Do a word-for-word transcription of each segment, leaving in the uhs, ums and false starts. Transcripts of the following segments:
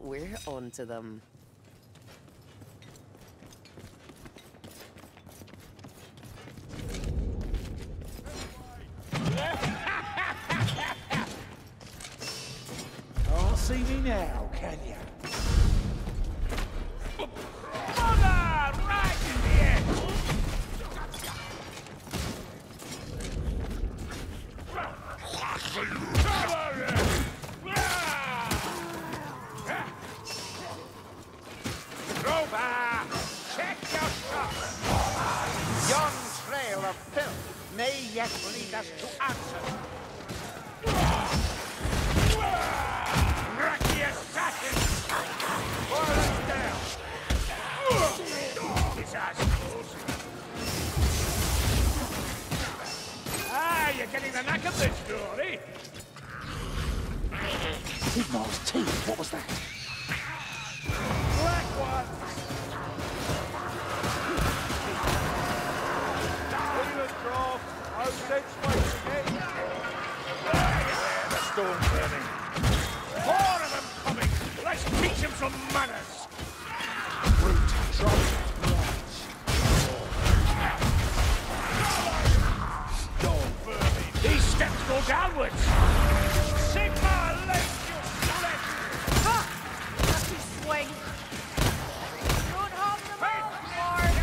We're on to them. Can't see me now, can you? Mother! Right in the head! Crowbar! Check your shots! Yon trail of filth may yet lead us to answer. Racky assassin! Forward down! It's us, fools. Ah, you're getting the knack of this story. Sigmar's teeth, what was that? Black one! Toilet draft, no sense waiting it. There, the storm's burning. Four of them coming! Let's teach them some manners! Brute, drop, Storm burning! These steps go downwards! Sigmar, lay your sled! Ha! Lucky swing! Don't harm them all, Lord!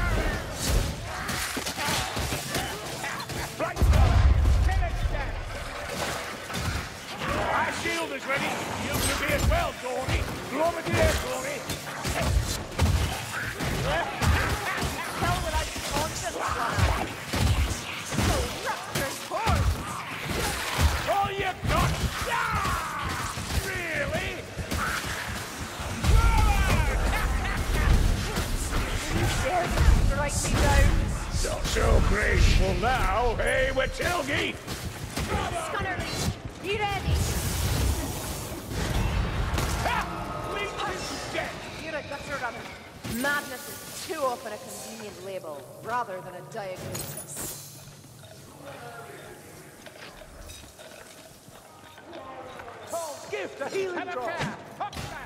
Right, kill it dead! Our shield is ready! You can be as well, Dory! Glomadier, Dory! Tell that I'm conscious, lad! So raptor's horns! All you got! Ah! Really? You dare strike me down! Not so graceful now, eh, Waystalker? Scannery, be ready! Ha! Leech is dead! You're a gutter runner. Madness is too often a convenient label, rather than a diagnosis. Paul's gift, a healing Have a drop. care! Pop that!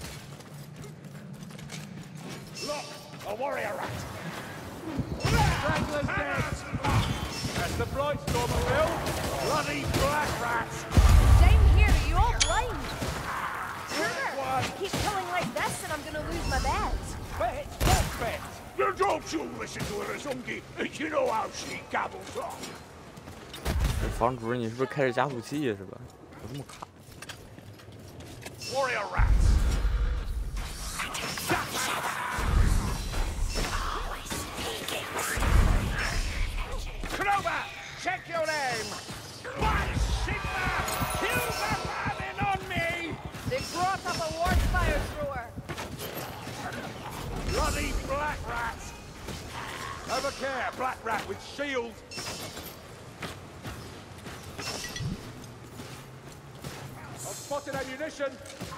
Look, a warrior rat! Strangler's dead. That's the Blightstormer, Will! Bloody black rats! Down here, are you all blind? Brother, What? keep killing like this and I'm gonna lose my bet. Bet? What bet? You don't you listen to her, Zungi! You know how she gabbles on! 这房主，你是不是开着加速器是吧？我这么卡。 Warrior rats! Crowbar, check your aim! Why, Sigmar! Kill the vermin on me! They brought up a ward fire thrower. Bloody black rats! Have a care, black rat with shield! I've spotted ammunition!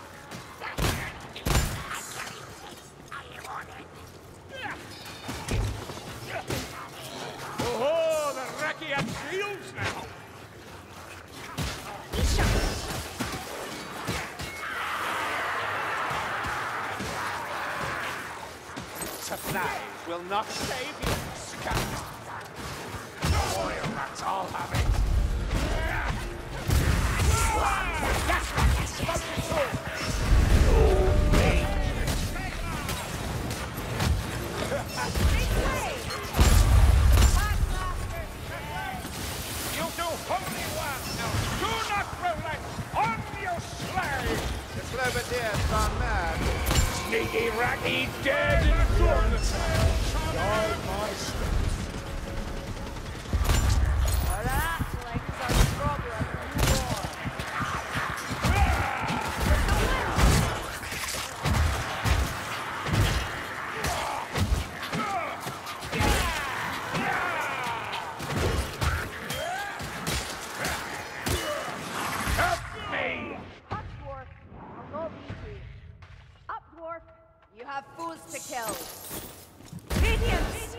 Oh, the Racky have shields now! Supplies will not save you, scout! Warrior rats all have it! That's right! Smoke it through! Oh, me! You do holy well now! Do not relent! On your slave! The Cleverdeer's gone mad! Sneaky Racky dead in the corner! Guard my steps! That lengths our problem. Help me! Up, dwarf. I'll not beat you. Up, dwarf. You have fools to kill. Radiance!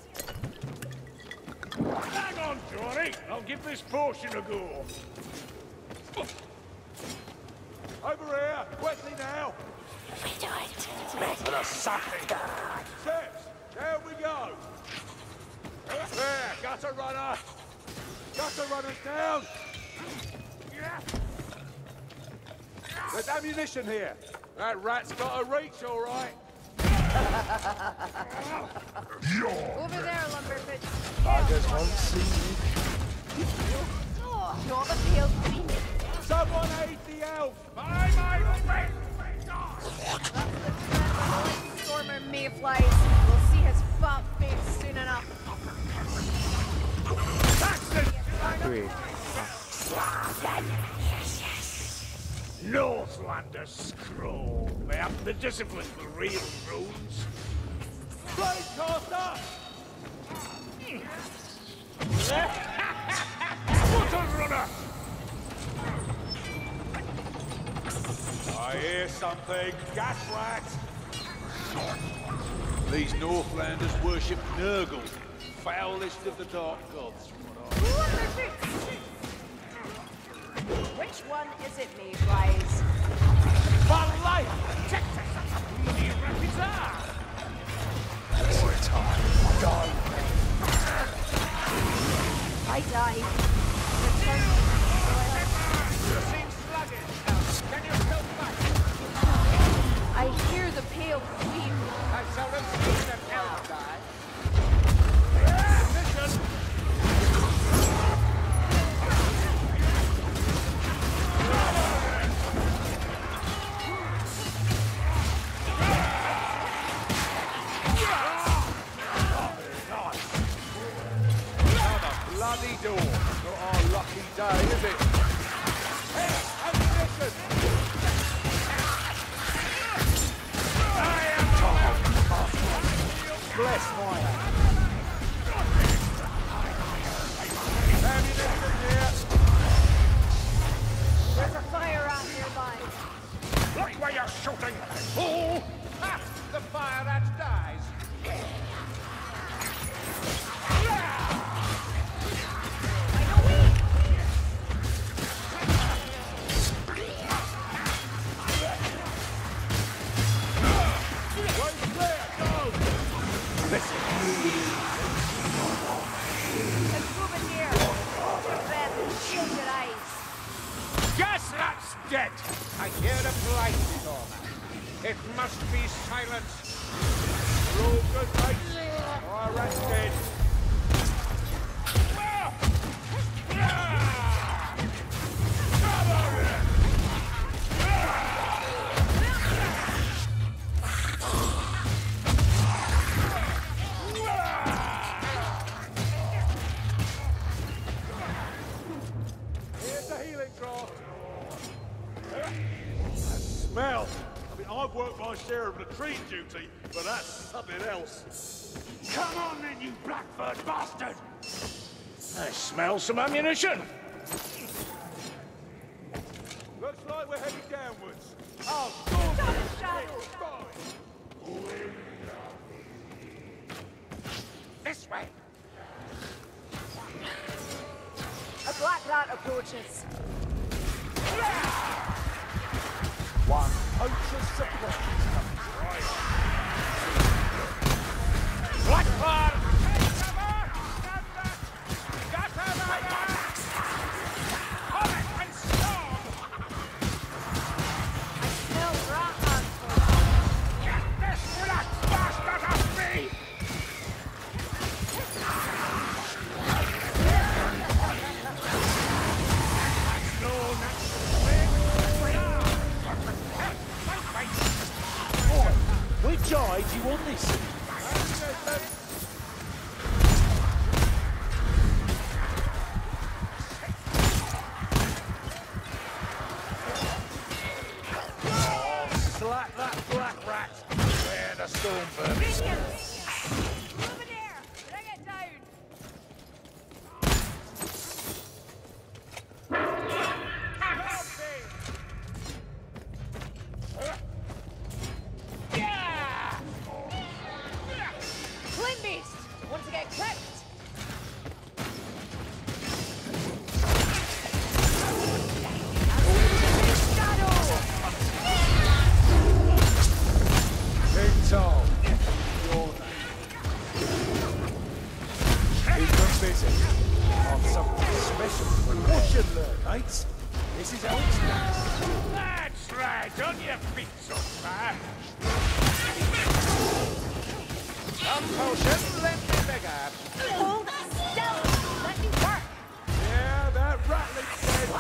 Hang on, Johnny! I'll give this potion a go. Over here! Quickly now! something. Steps, there we go. There, gutter runner. Gutter runner's down. There's ammunition here. That rat's got a reach, all right. Over there, Lumberfoot. Buggers won't see me. Oh, you're the field queen. Someone aid the elf. My, my, my. That's the trend. Stormer mayflies. We'll see his fat face soon enough. That's the... 对， Northlanders scroll. They have the discipline for real runes. Blade caster! Water runner! I hear something. Gas rat! These Northlanders worship Nurgle, foulest of the dark gods. Which one is it, mayflies? For life! Check this! Bloody rapids are! Everytime. Go. I die. Return me. You seem sluggish. Can you help back? I hear the pale queen. I seldom see them elf die. Mission! Bloody door. Not our lucky day, is it? Hey, ammunition! I am bless my hand. Ammunition here. There's a fire out nearby. Look where you're shooting! Fool! Ha! The fire rat dies. Let's move in here. Hold your breath and shield your eyes. Yes, that's dead! I hear the blight stormer. It must be silenced. Roll good mates. Our rat's dead. Here's the healing draft. Smell. I mean, I've worked my share of latrine duty, but that's something else. Come on then, you blackbird bastard! I smell some ammunition. Looks like we're heading downwards. Oh, storm! Stop the shadow. This way. A black rat approaches. One poacher's surprise. Blackbird! Smell rat ants. Get this black bastard off me! No Which eye do you want this? Slap that black rat! Where the storm burns. Minions! Move in here! Bring it down! Flame beast! Want to get clipped? In time. you beat so far? Some potion, let me bigger. Hold still! Let me work! Yeah, that rattling said.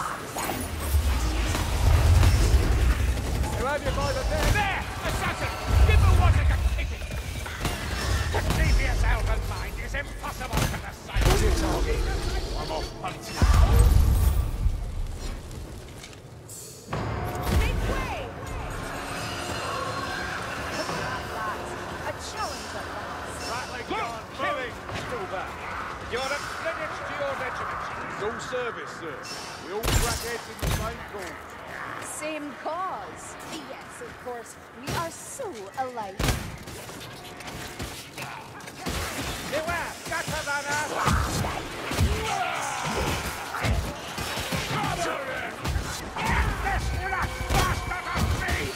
You have your boy there. There! Assassin! Give me one like a kicking! To keep yourself in mind is impossible to decide. Who's your target? I'm off hunting. Make way! A challenge at last. Rattling gone, killing, still back. You're a credit to your regiment. It's all service, sir. We all crack heads in the same cause. Same cause. Yes, of course. We are so alike. Beware! Gatavana! Get this rat bastard off me!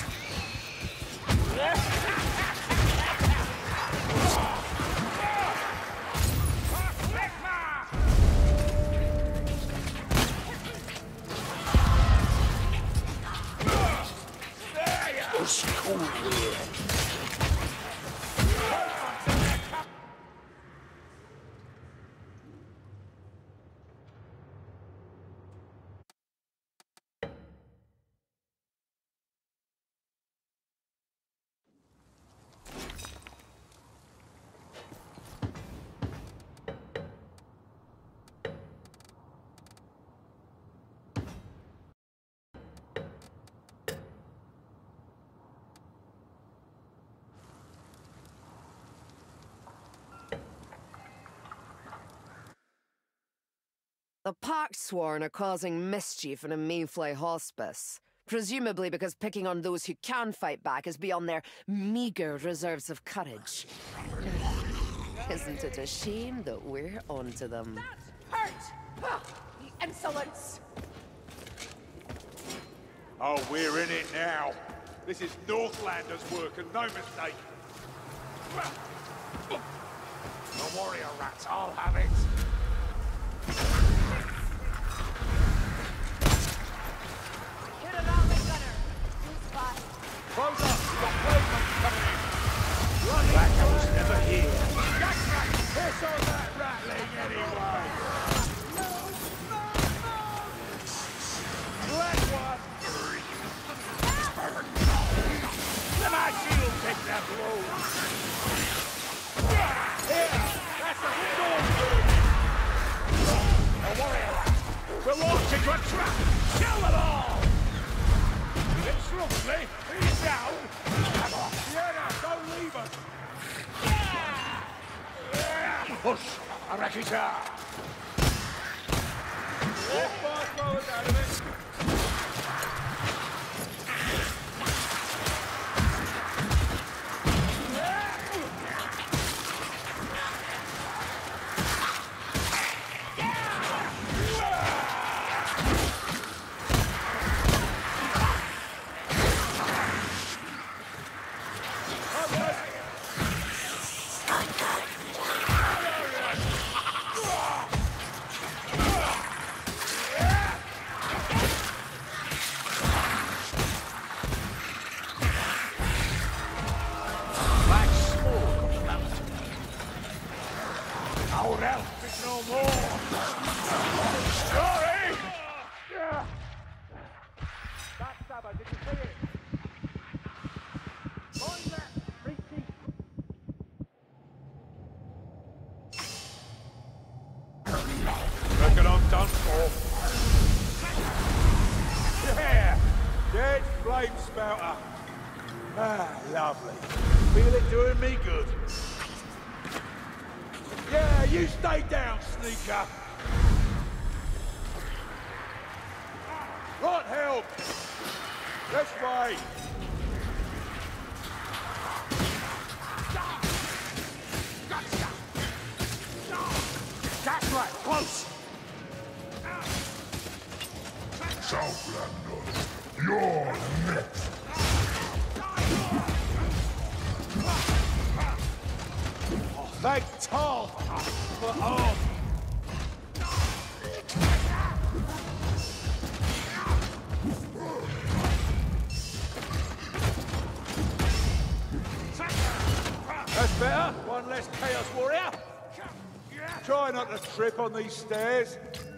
It's cool here. The Pact-Sworn are causing mischief in a Mayfly hospice, presumably because picking on those who can fight back is beyond their meager reserves of courage. Isn't it a shame that we're onto them? Hurt! Ah, the insolence! Oh, we're in it now. This is Northlanders' work and no mistake. The warrior rats, I'll have it. Hit it on the gunner. Who's spot? Close up! We've got plaguemen coming in! Running That was never here. That's right! Piss on that rattling anyway! Let one! Let my shield take that blow! Here! That's a sword! A warrior rat! We're launched into a trap! Kill them all! It's lovely! He's down! Sienna, don't leave us! Push! I reckon it's out. Walk fast forward out of it! Our elf is no more. Sorry! Backstabber, did you see it? Mind that, Freaky! Reckon I'm done for. Yeah! Dead flame spouter. Ah, lovely. Feel it doing me good. Yeah, you stay down, sneaker! Right, help! This way! That's right, close. Southlander, you're next. Thank Tal for all. That's better. One less Chaos Warrior. Try not to trip on these stairs.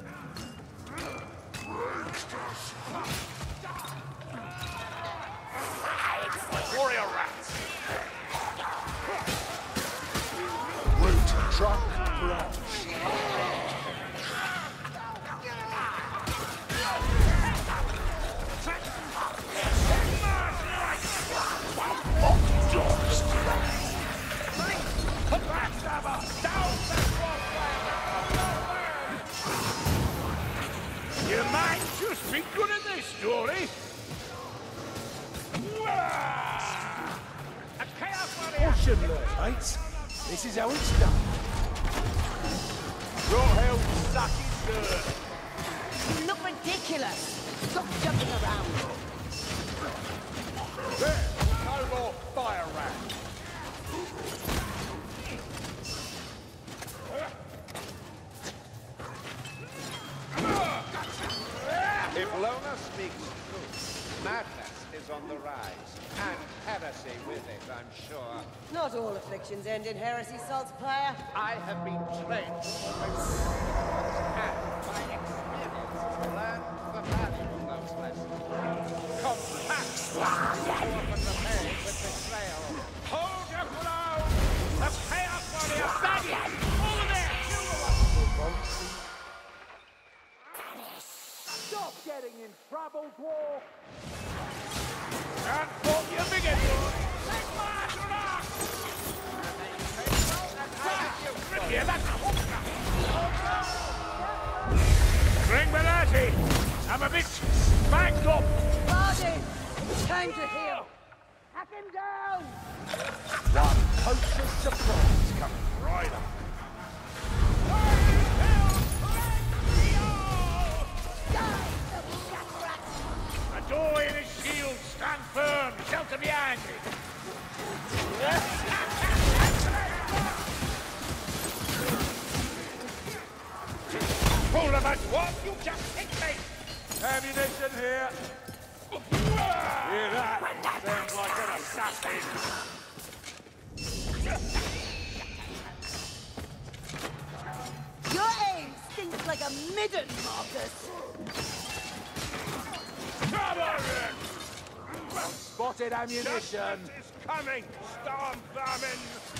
Warrior rats. Root, trunk, branch. You might just be good at this story. A chaos warrior. Caution, mates. This is how it's done. Your hell sucking dirt. You look ridiculous. Stop jumping around. There, no more fire rat. If Lona speaks truth, madness is on the rise, and heresy with it, I'm sure. Not all afflictions end in heresy, Salt's player. I have been trained and by experience learned the value of those lessons. Compact often repaired with betrayal. Hold your ground! The chaos warrior baggage! Over there! Stop getting in trouble, dwarf! Can't fault your bigot! Let's march around! Here, that's a hooker! Bring Belati! I'm a bit spiked up! Bardi! Time to heal! Hack him down! One poacher's surprise coming right up. A door in his shield, stand firm, shelter behind it. Fool of a dwarf, you just hit me! Ammunition here. Hear that? Sounds like an assassin. Your aim stinks like a midden, Marcus! Come on! Spotted ammunition. Justice is coming! Storm vermin!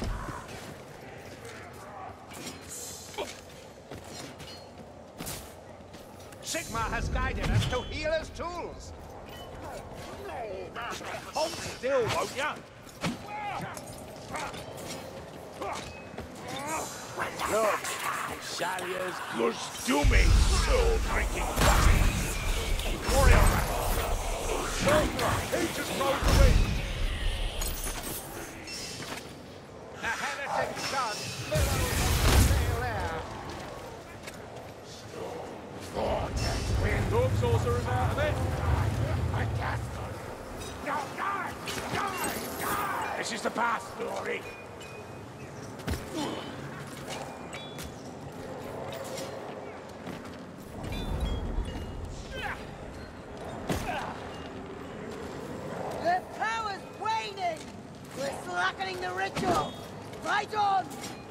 Sigmar has guided us to healer's tools. Hold still, won't ya? Look, Shaliers. You're stupid, soul-drinking bastard! Warrior rat! He just rolled away. A heretic shot billows on the pale air. Dog sorcerer's out of it. I cast them! No, die! Die! Die! This is the past story! Their power's waning! We're slackening the ritual! Right on!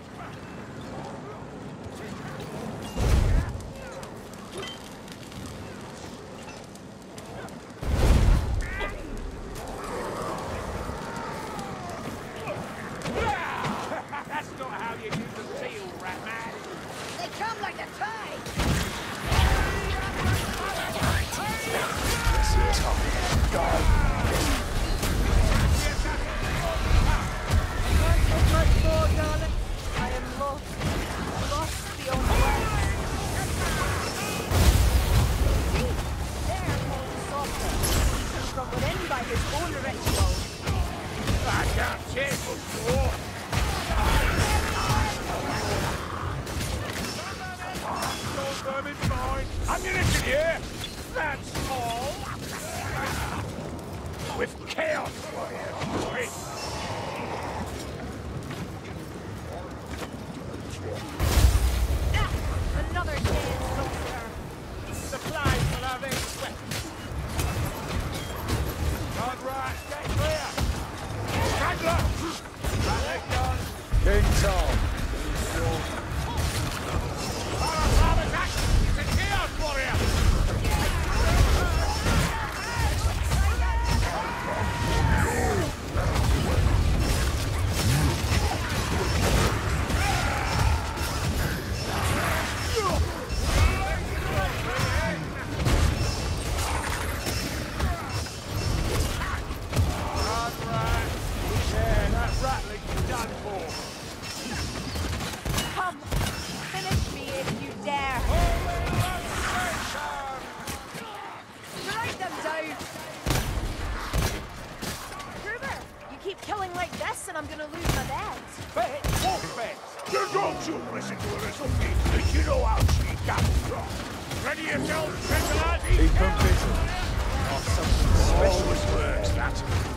That's not how you use a seal, rat man! They come like a tide! Not so much more, darling. keep killing like this and I'm gonna lose my beds. Bet, what bet? You don't you listen to her as okay, but you know how she got from. Ready yourselves, lads? Hey, Convocation. Oh, something special. Always works, that.